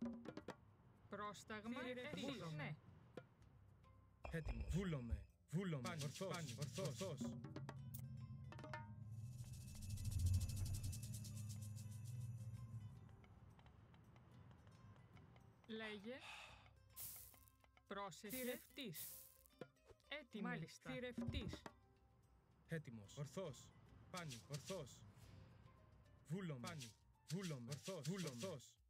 Πρόσταγμα, βούλομαι. Ναι. Έτοιμος. Βούλομαι. Βούλομαι. Ορθός. Ορθός. Λέγε. Πρόσεχε. Θηρευτής. Έτοιμη. Μάλιστα. Θηρευτής. Έτοιμος. Ορθός. Πάνι. Ορθός. Βούλομαι. Πάνι. Βούλομαι. Ορθός. Βούλομαι. Ορθός.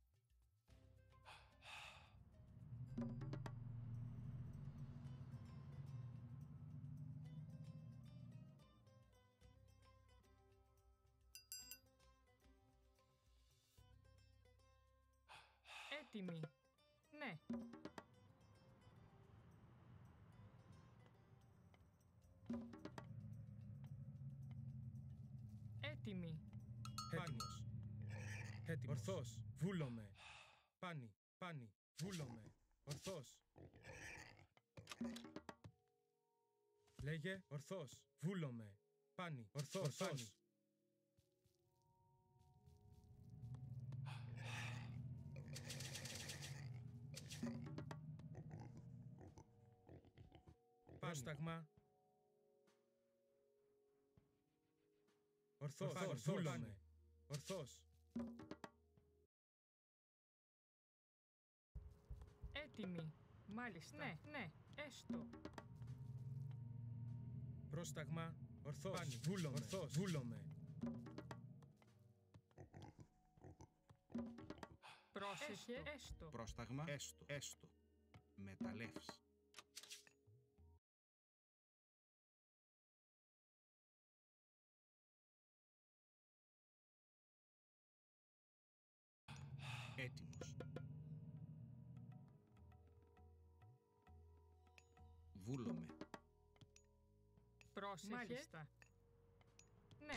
Έτοιμη. Ναι. Έτοιμη. Έτοιμος. Έτοιμος. Ορθός. Βούλομαι. Πάνι. Πάνι. Βούλομαι. Ορθός. Λέγε. Ορθός. Βούλομαι. Πάνι. Ορθός. Πάνι. Πρόσταγμα. Ορθός. Βούλομαι. Ορθός. Έτοιμη. Μάλιστα. Ναι, ναι. Έστω. Πρόσταγμα. Ορθός. Πάνι. Βούλομαι. Ορθός. Βούλομαι. Πρόσεχε. Έστω. Πρόσταγμα. Έστω. Έστω. Μεταλλεύς. Έτοιμος. Βούλομαι. Πρόσεχε. Μάλιστα. Ναι.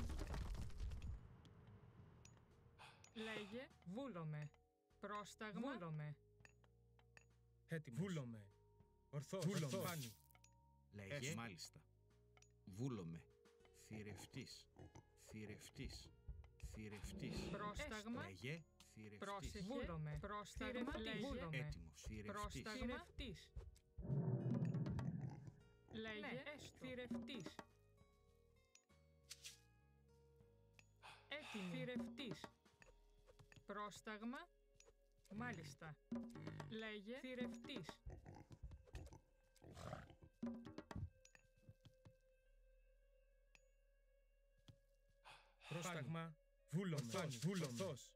Λέγε. Βούλομαι. Πρόσταγμα. Βούλομαι. Έτοιμος. Βούλομαι. Ορθός. Βούλομαι. Πάνι. Λέγε. Μάλιστα. Βούλομαι. Θηρευτής. Θηρευτής. Θηρευτής. Πρόσταγμα. Λέγε. Θηρευτής. Πρόσεχε. Βούλομαι. Πρόσταγμα. Λέγε. Έτοιμος. Θηρευτής. Πρόσταγμα. Θηρευτής. Λέγε. Έστω. Θηρευτής. Έτοιμη. Θηρευτής. Πρόσταγμα. Μάλιστα. Λέγε. Θηρευτής. Πρόσταγμα. Βούλομαι. Ορθός.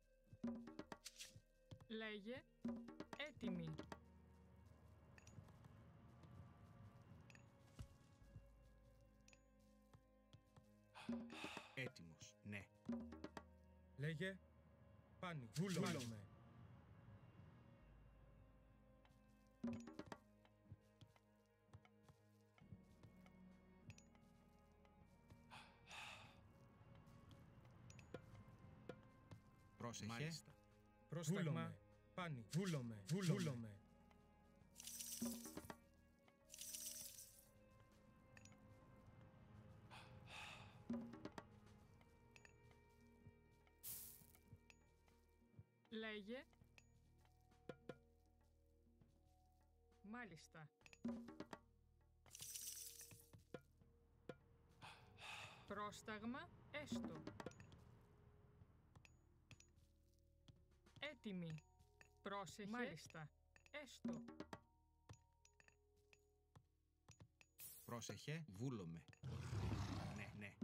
Λέγε. Έτοιμη. Έτοιμος. Ναι. Λέγε. Πάνι. Βούλομαι. Πρόσεχε. Μάλιστα. Πρόσταγμα. Πάνι. Βούλομαι. Βούλομαι. Λέγε. Μάλιστα. Πρόσταγμα. Έστω. Έτοιμη. Πρόσεχε. Μάλιστα. Έστω. Πρόσεχε. Βούλομαι. Ναι, ναι.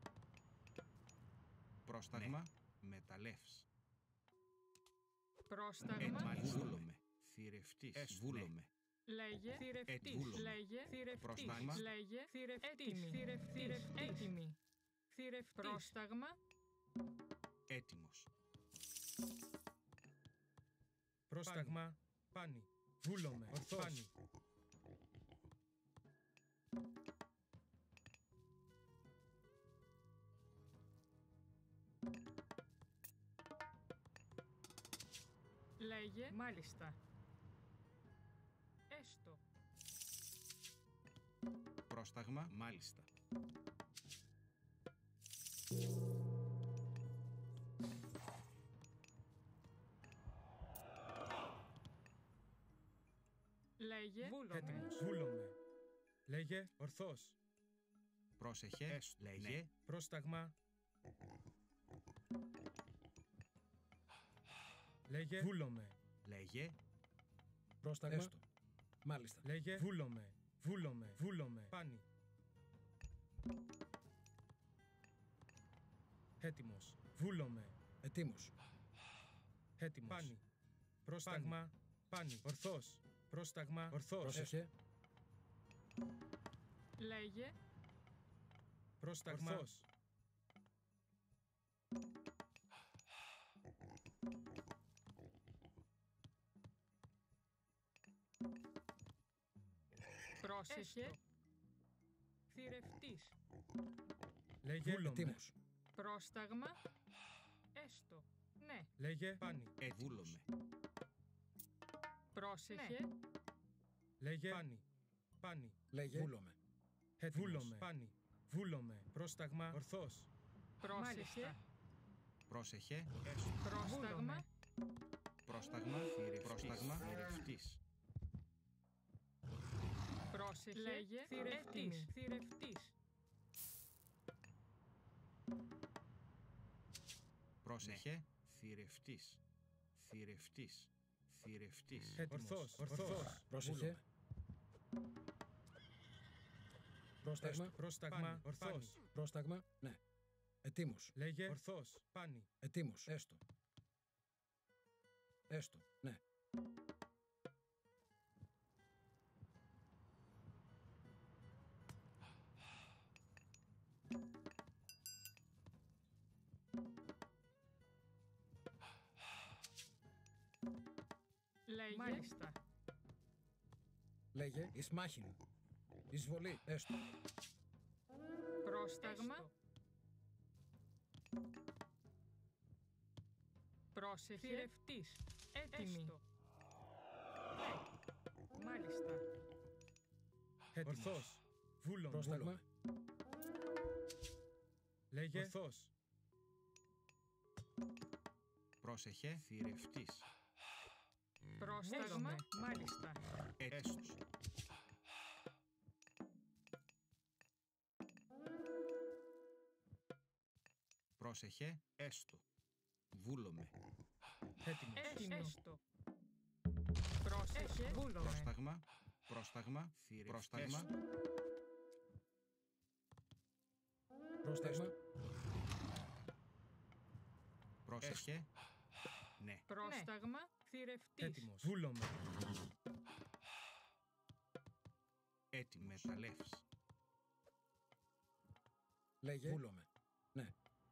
Πρόσταγμα. Ναι. Μεταλλεύς. Πρόσταγμα. Βούλομαι. Θηρευτής. Βούλομαι. Λέγε. Θηρευτής. Λέγε. Θηρευτής. Λέγε. Θηρευτής. Θηρευτής. Έτοιμη. Θηρευτής. Πρόσταγμα. Έτοιμος. Πρόσταγμα. Πάνι. Βούλομαι. Ορθός. Πάνι. Λέγε. Μάλιστα. Έστω. Πρόσταγμα. Μάλιστα. Λέγε βούλομαι. Έτοιμος. Βούλομαι. Λέγε ορθός. Πρόσεχε. Έστω. Λέγε. Πρόσταγμα. Λέγε βούλομαι. Λέγε. Πρόσταγμα. Έστω. Μάλιστα. Λέγε βούλομαι. Βούλομαι. Βούλομαι. Πάνι. Έτοιμος. Βούλομαι. Ετοίμος. Έτοιμος. Πάνι. Πρόσταγμα. Πάνι. Ορθός. Πρόσταγμα. Ορθός. Πρόσεχε. Λέγε Πρόσταγμα. Ορθός. πρόσεχε. Θηρευτής. Λέγε βούλομαι. Ετοίμος. Πρόσταγμα. Έστω. Ναι. Λέγε πάνι. Βούλομαι. Πρόσεχε. Λέγε πάνι. Πάνι. Λέγε βούλομαι. Έτοιμος. Βούλομαι. Πάνι. Βούλομαι. Πρόσταγμα. Ορθός. Πρόσεχε. Πρόσεχε. Έστω. Πρόσταγμα. Πρόσταγμα. Πρόσταγμα. Θηρευτής. Πρόσεχε. Λέγε θηρευτής. Θηρευτής. Πρόσεχε. Θηρευτής. Θηρευτής. Θηρευτής. Ορθός. Ορθός. Πρόσεχε. Πρόσταγμα. Πρόσταγμα. Ορθός. Πρόσταγμα. Ναι. Ετοίμος. Λέγε ορθός. Πάνι. Ετοίμος. Έστω. Έστω. Ναι. Λέγε. Μάλιστα. Λέγε εις μάχην. Εισβολή. Έστω. Πρόσταγμα. Πρόσεχε. Θηρευτής. Έτοιμη. Ναι. Μάλιστα. Έτοιμος. Ορθός. Βούλομαι. Πρόσταγμα. Λέγε ορθός. Πρόσεχε. Θηρευτής. Πρόσταγμα. Μάλιστα. Έστω. Πρόσεχε. Έστω. Βούλομαι. Έτοιμος. Έστω. Πρόσεχε. Βούλομαι. Πρόσταγμα. Πρόσταγμα. Πρόσταγμα. Πρόσταγμα. Πρόσεχε. Ναι. Πρόσταγμα. Θηρευτής. Έτοιμος. Βούλομαι. Έτοιμη. Μεταλλεύς. Λέγε βούλομαι. Ναι.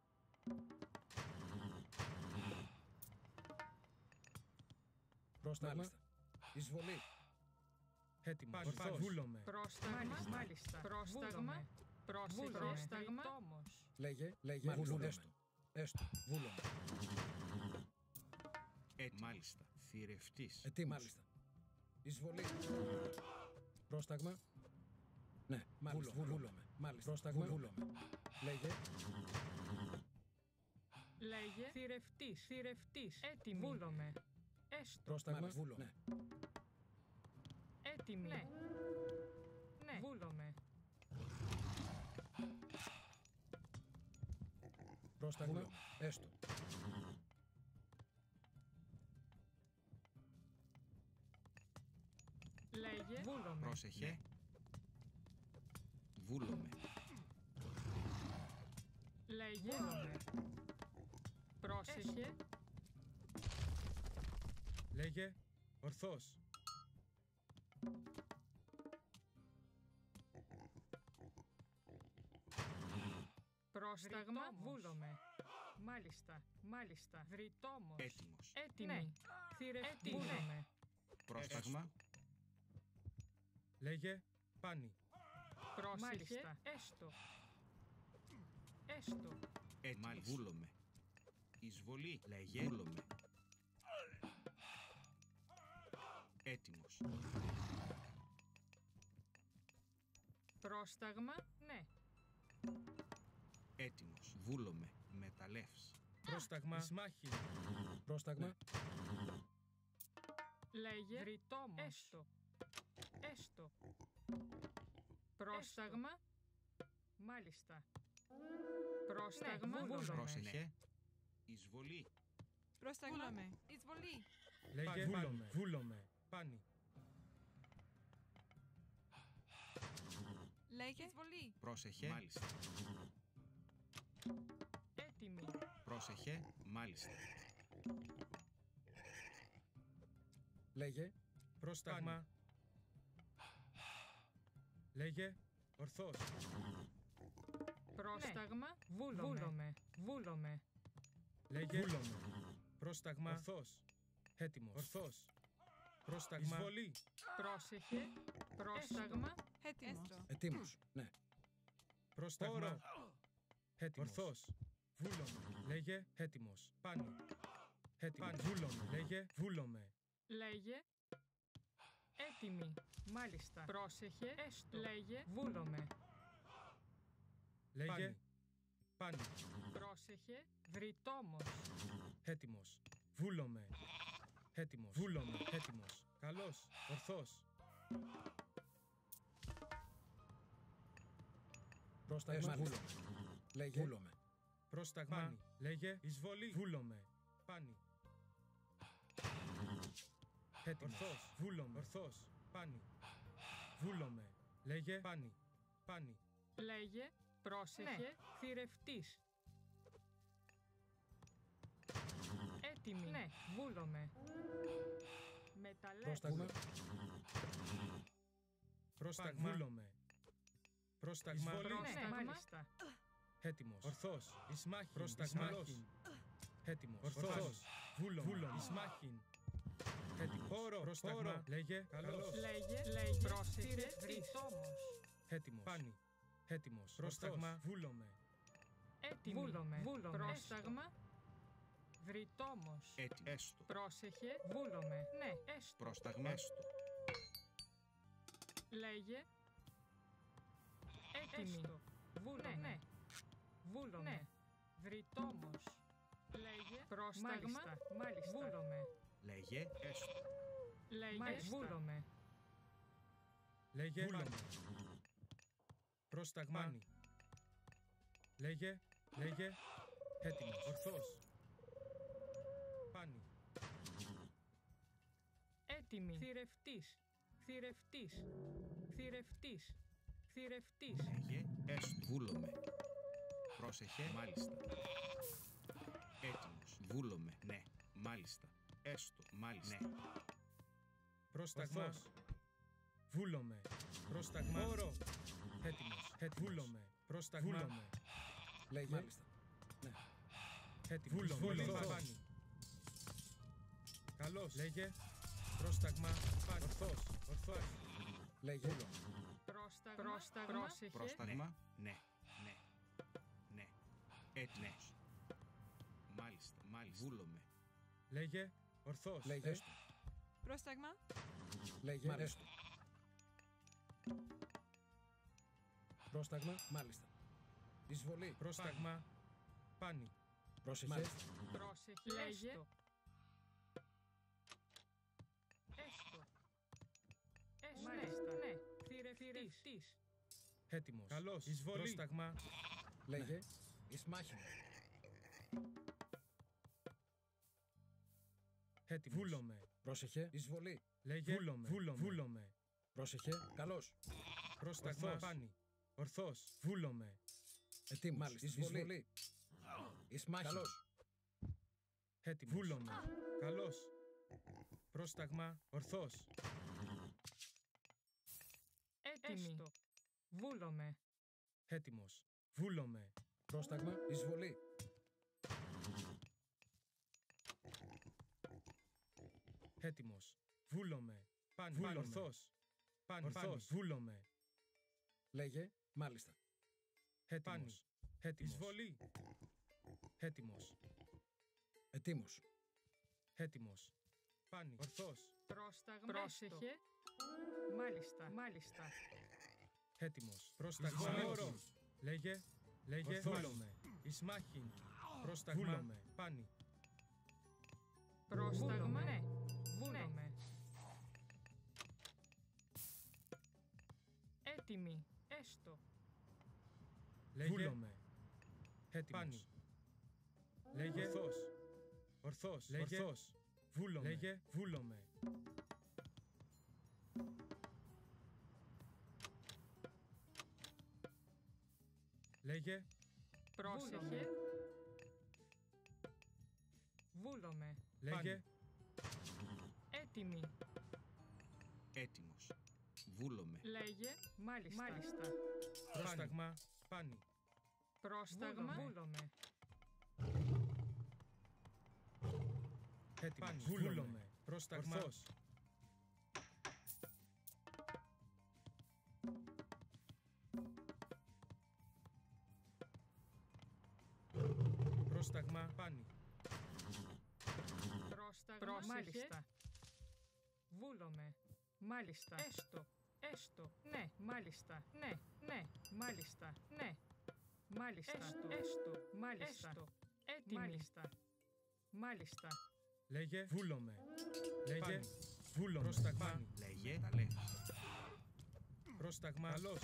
Πρόσταγμα. Μάλιστα. Εισβολή. Έτοιμος. Ορθός. Βούλομαι. Πρόσταγμα. Μάλιστα. Πρόσταγμα. Πρόσεχε. Πρόσταγμα. Λέγε βούλομαι. Έστω. Έστω. Βούλομαι. Μάλιστα. Θηρευτής. Ετοίμος. Μάλιστα. Εισβολή. Πρόσταγμα. Ναι. Μάλιστα. Βούλομαι. Μάλιστα. Πρόσταγμα. Βούλομαι. Λέγε. Λέγε. Θηρευτής. Θηρευτής. Έτοιμη. Βούλομαι. Έστω. Πρόσταγμα. Βούλομαι. Ναι. Έτοιμη. Ναι. Ναι. Βούλομαι. Πρόσταγμα. Έστω. Λέγε. Βούλομαι. Πρόσεχε. Βούλομαι. Λέγε. Βούλομαι. Πρόσεχε. Λέγε ορθός. Πρόσταγμα. Βούλομαι. Μάλιστα. Μάλιστα. Βρυτόμος. Έτοιμος. Έτοιμη. Ναι. Θηρευτή. Βούλομαι. Πρόσταγμα. Λέγε πάνι. Πρόσεχε. Έστω. Έστω. Μάλιστα. Βούλομαι. Εισβολή. Λέγε. Βούλομαι. Έτοιμος. Πρόσταγμα. Ναι. Έτοιμος. Βούλομαι. Μεταλλεύς. Πρόσταγμα. Ισμάχη. Πρόσταγμα. Λέγε. Βρυτόμος. Έστω. Έστω. Πρόσταγμα. Μάλιστα. Πρόσταγμα. Βούλομαι. Πρόσεχε. Εισβολή. Πρόσταγμα. Βούλομαι. Εισβολή. Λέγε βούλομαι. Βούλομαι. Πάνι. Λέγε. Εισβολή. Πρόσεχε. Μάλιστα. Έτοιμη. Πρόσεχε. Μάλιστα. Λέγε. Πρόσταγμα. Λέγε ορθώς. Πρόσταγμα. Βούλομαι. Βούλομαι. Λέγε βούλομαι. Πρόσταγμα. Ορθώς. Έτοιμος. Ορθώς. Πρόσταγμα. Εισβολή. Πρόσεχε. Πρόσταγμα. Έτοιμος. Ετοίμος. Ναι. Πρόσταγμα. Έτοιμος. Ορθώς. Βούλομαι. Λέγε έτοιμος. Πάνι. Έτοιμος. Βούλομαι. Λέγε βούλομαι. Λέγε. Έτοιμη. Μάλιστα. Πρόσεχε. Έστω. Λέγε. Βούλομαι. Λέγε πάνι. Πρόσεχε. Βρυτόμος. Έτοιμος. Βούλομαι. Έτοιμος. Βούλομαι. Έτοιμος. Καλός. Ορθώς. Πρόσταγμα. Βούλομαι. Λέγε. Βούλομαι. Πρόσταγμα. Πάνι. Λέγε εισβολή. Βούλομαι. Πάνι. Έτοιμος. Ορθώς. Βούλομαι. Ορθώς. Πάνι. Βούλομαι. Λέγε πάνι. Πάνι. Λέγε. Πρόσεχε. Θηρευτής. Έτοιμη. Ναι. Βούλομαι. Μεταλλεύω. Πρόσταγμα. Πρόσταγμα. Βούλομαι. Πρόσταγμα. Ναι, μάλιστα. Έτοιμος. Ορθώς. Ισμάχιν. Πρόσταγμα. Έτοιμος. Ορθώς. Βούλομαι. Ισμάχιν. Έτοιμος. Χώρο. Πρόσταγμα. Λέγε. Καλός. Λέγε. Πρόσεχε. Βρυτόμος. Έτοιμος. Πάνι. Έτοιμος. Πρόσταγμα. Βούλομαι. Έτοιμη. Βούλομαι. Πρόσταγμα. Βρυτόμος. Έτοιμο. Έστω. Πρόσεχε. Βούλομαι. Ναι. Έστω. Πρόσταγμα. Έστω. Λέγε. Έτοιμη. Βούλομαι. Ναι. Βούλομαι. Ναι. Βρυτόμος. Λέγε. Πρόσταγμα. Μάλιστα. Βούλομαι. Λέγε. Έστω. Λέγε. Βούλομαι. Λέγε. Βούλομαι. Πρόσταγμα. Λέγε. Λέγε. Έτοιμος. Ορθώς. Πάνι. Έτοιμη. Θηρευτής. Θηρευτής. Θηρευτής. Θηρευτής. Λέγε. Έστω. Βούλομαι. Πρόσεχε. Μάλιστα. Έτοιμος. Βούλομαι. Ναι. Μάλιστα. Έστω. Μάλιστα. Ναι. Πρόσταγμα. Βούλομαι. Πρόσταγμα. Όρο. Έτοιμος. Βούλομαι. Πρόσταγμα. Βούλομαι. Λέγε. Μάλιστα. Ναι. Έτοιμος. Βούλομαι. Πάνι. Καλός. Λέγε. Πρόσταγμα. Πάνι. Ορθώς. Ορθώς. Λέγε. Πρόσταγμα. Πρόσεχε. Πρόσταγμα. Ναι. Ναι. Ναι. Έτοιμος. Μάλιστα. Μάλιστα. Βούλομαι. Λέγε. Ορθώς. Λέγε. Έστω. Πρόσταγμα. Λέγε. Έστω. Πρόσταγμα. Μάλιστα. Εισβολή. Πρόσταγμα. Πάνι. Πρόσεχε. Μάλιστα. Πρόσεχε. Λέγε. Έστω. Έστω. Μάλιστα. Ναι. Θηρευτής. Έτοιμος. Καλός. Εισβολή. Πρόσταγμα. Λέγε. Ισμάχιν. Έτοιμος. Βούλομαι. Πρόσεχε. Εισβολή. Λέγε. Βούλομαι. Βούλομαι. Πρόσεχε. Καλός. Πρόσταγμα. Ορθώς. Πάνι. Ορθώς. Βούλομαι. Ετοίμος. Μάλιστα. Εισβολή. Ισμάχιν. Καλός. Έτοιμος. Βούλομαι. Καλός. Πρόσταγμα. Ορθώς. Έτοιμη. Βούλομαι. Έτοιμος. Βούλομαι. Πρόσταγμα. Εισβολή. Έτοιμος. Βούλομαι. Πάνι. Ορθώς. Πάνι. Ορθώς. Βούλομαι. Λέγε. Μάλιστα. Έτοιμος. Έτοιμος. Εισβολή. Έτοιμος. Ετοίμος. Έτοιμος. Πάνι. Ορθώς. Πρόσταγμα. Πρόσεχε. Μάλιστα. Μάλιστα. Έτοιμος. Πρόσταγμα. Όρο. Λέγε. Λέγε. Βούλομαι. Ισμάχιν. Πρόσταγμα. Βούλομαι. Πάνι. Πρόσταγμα. Ναι. Βούλομαι. Έτοιμη. Έστω. Λέγε. Βούλομαι. Έτοιμος. Πάνι. Λέγε. Ορθός. Ορθός. Λέγε. Ορθός. Βούλομαι. Λέγε. Βούλομαι. Λέγε. Πρόσεχε. Βούλομαι. Λέγε. Έτοιμη. Έτοιμος. Βούλομαι. Λέγε. Μάλιστα. Πρόσταγμα. Πάνι. Πρόσταγμα. Βούλομαι. Έτοιμος. Πάνι. Βούλομαι. Πρόσταγμα. Ορθός. Πρόσταγμα. Πάνι. Πρόσταγμα. Μάλιστα. Βούλομαι. Μάλιστα. Έστω. Έστω. Ναι. Μάλιστα. Ναι. Ναι. Μάλιστα. Ναι. Μάλιστα. Έστω. Έστω. Μάλιστα. Έστω. Έτοιμη. Μάλιστα. Μάλιστα. Λέγε. Βούλομαι. Λέγε. Πάνι. Βούλομαι. Πρόσταγμα. Πάνι. Λέγε. Τα λέει. Πρόσταγμα. Καλώς.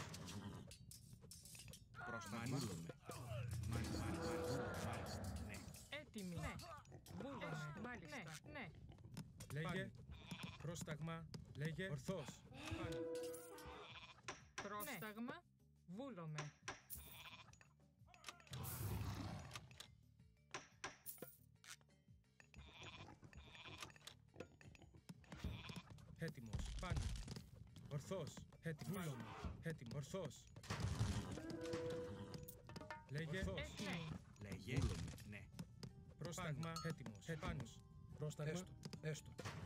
Πρόσταγμα. Βούλομαι. Μάλιστα. Μάλιστα. Ναι. Έτοιμη. Ναι. Βούλομαι. Μάλιστα. Ναι. Λέγε. Πάνι. Πρόσταγμα. Λέγε. Ορθός. Πάνι. Πρόσταγμα. Βούλομαι. Έτοιμος. Πάνι. Ορθός. Έτοιμος. Βούλομαι. Έτοιμος. Ορθός. Λέγε. Ορθός. Έτοιμη. Λέγε. Βούλομαι. Ναι. Πρόσταγμα. Έτοιμος. Έτοιμος. Πρόσταγμα. Έστω. Έστω.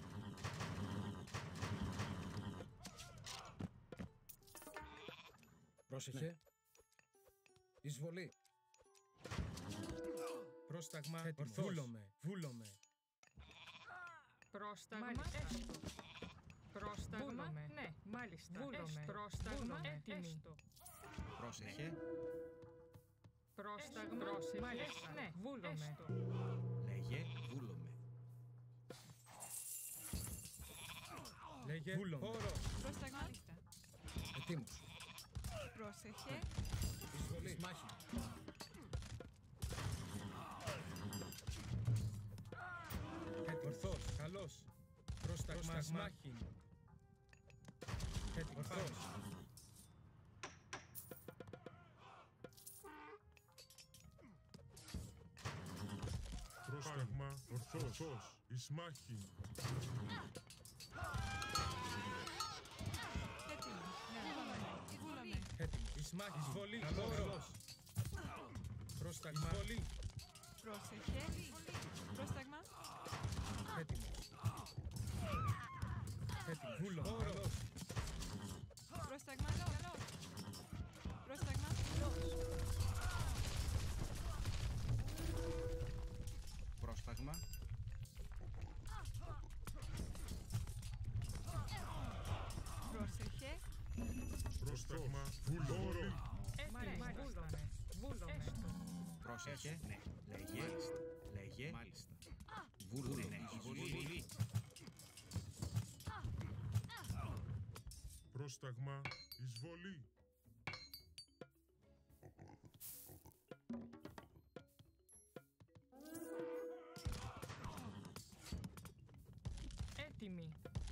Πρόσεχε. Εισβολή. Πρόσταγμα. Έτοιμος. Ορθός. Βούλομαι. Βούλομαι. Πρόσταγμα. Έστω. Πρόσταγμα. Ναι. Μάλιστα. Βούλομαι. Πρόσταγμα. Έτοιμη. Έστω. Πρόσεχε. Πρόσταγμα. Μάλιστα. Ναι. Βούλομαι. Λέγε. Βούλομαι. Λέγε. Βούλομαι. Όρο. Πρόσταγμα. Μάλιστα. Ετοίμος. Πρόσεχε. Εισβολή. Εις μάχη. Έτοιμος. Ορθός. Καλός. Πρόσταγμα. Σμάχιν. Έτοιμος. Ορθός. Πρόσταγμα ορθός, εις μάχη. Έτοιμη. Ναι. Βούλομαι. Έτοιμος. Ισμάχη. Εισβολή. Καλός. Πρόσταγμα. Εισβολή. Πρόσεχε. Πρόσταγμα. Έτοιμος. Έτοιμος. Βούλομαι. Όρος. Πρόσταγμα. Καλώς. Πρόσταγμα. Πρόσταγμα. Πρόσεχε. Πρόσταγμα βούλομαι. Έτοιμη. Βούλομαι. Βούλομαι. Έστω. Πρόσεχε. Ναι. Λέγε. Μάλιστα. Λέγε. Μάλιστα. Βούλομαι. Ναι. Εισβολή. Πρόσταγμα εισβολή. Έτοιμη.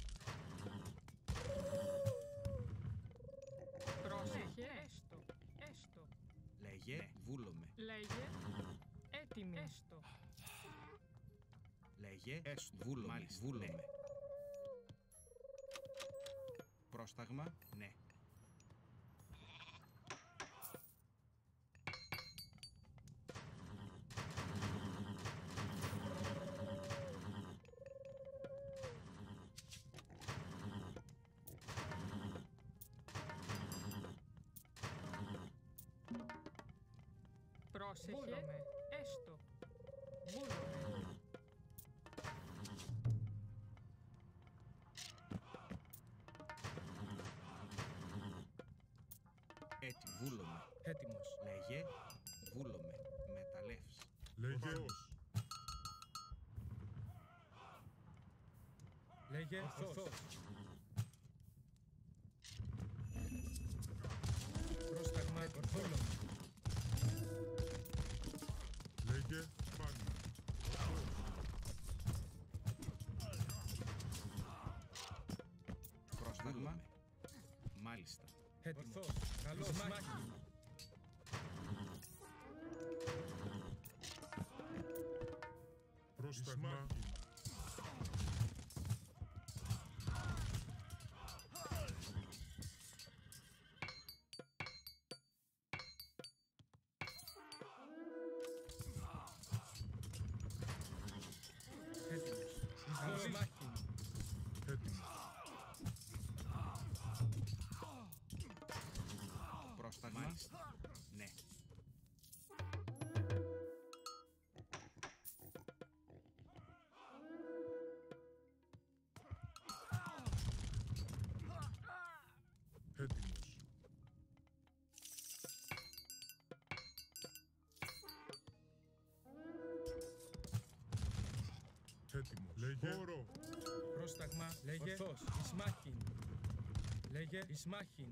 Πρόσεχε. Έστω. Έστω. Λέγε. Ναι. Βούλομαι. Λέγε. Έτοιμη. Έστω. Λέγε. Έστω. Βούλομαι. Μάλιστα. Βούλομαι. Πρόσταγμα. Ναι. Πρόσεχε. Βούλομαι. Έστω. Βούλομαι. Έτοιμο. Βούλομαι. Έτοιμος. Λέγε. Βούλομαι. Μεταλλεύς. Λέγε Λέγε. Ορθός. Βούλομαι. Λέγε πάλι. Πρόσταγμα. Μάλιστα. Έτοιμος. Ορθός. Καλός. Εις μάχη. Πρόσταγμα. Έτοιμος. Καλός. Μάχη. Έτοιμο. Πρόσταγμα. Μάλιστα. Ναι. Έτοιμος. Έτοιμος. Λέγε. Πόρο. Πρόσταγμα. Λέγε. Ορθός. Εις μάχην. Λέγε. Εις μάχην.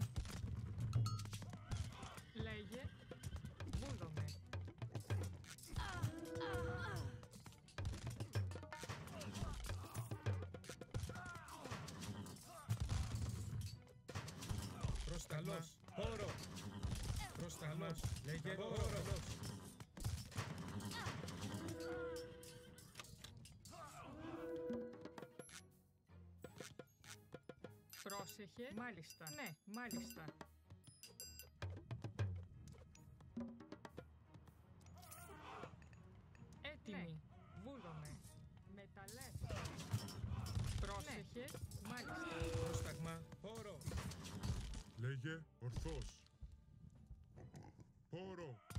Λέγε. Βούλομαι. Πρόσταγμα. Πόρο. Πρόσταγμα. Λέγε. Πόρο. Πρόσεχε. Μάλιστα. Ναι, μάλιστα. Έτοιμη. Βούλομαι. Μεταλλεύω. Πρόσεχε. Μάλιστα. Πρόσταγμα. Πόρο. Λέγε ορθός. Πόρο.